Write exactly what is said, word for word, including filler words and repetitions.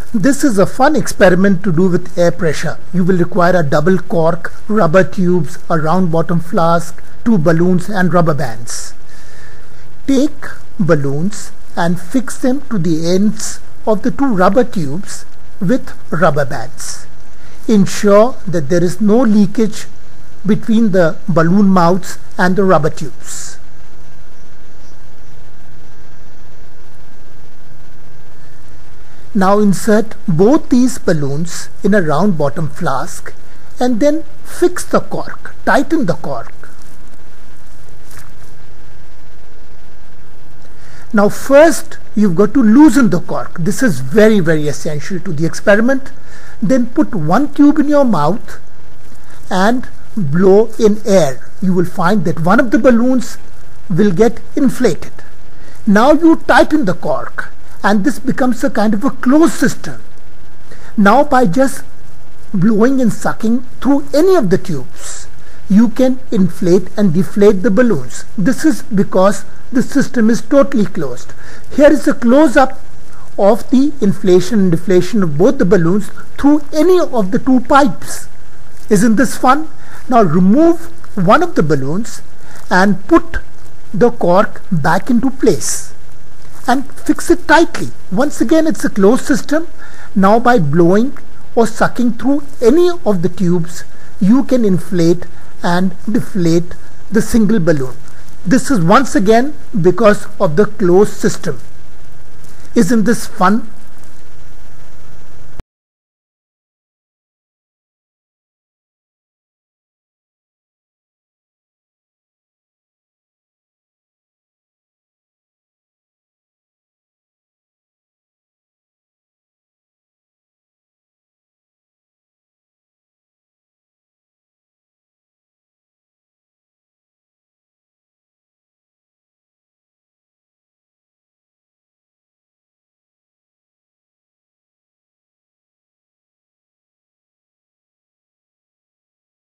This is a fun experiment to do with air pressure. You will require a double cork, rubber tubes, a round bottom flask, two balloons and rubber bands. Take balloons and fix them to the ends of the two rubber tubes with rubber bands. Ensure that there is no leakage between the balloon mouths and the rubber tubes. Now insert both these balloons in a round bottom flask and then fix the cork, tighten the cork. Now first you've got to loosen the cork. This is very very essential to the experiment. Then put one tube in your mouth and blow in air. You will find that one of the balloons will get inflated. Now you tighten the cork and this becomes a kind of a closed system. Now by just blowing and sucking through any of the tubes, you can inflate and deflate the balloons. This is because the system is totally closed. Here is a close-up of the inflation and deflation of both the balloons through any of the two pipes. Isn't this fun? Now remove one of the balloons and put the cork back into place and fix it tightly. Once again, it's a closed system. Now by blowing or sucking through any of the tubes, you can inflate and deflate the single balloon. This is once again because of the closed system. Isn't this fun?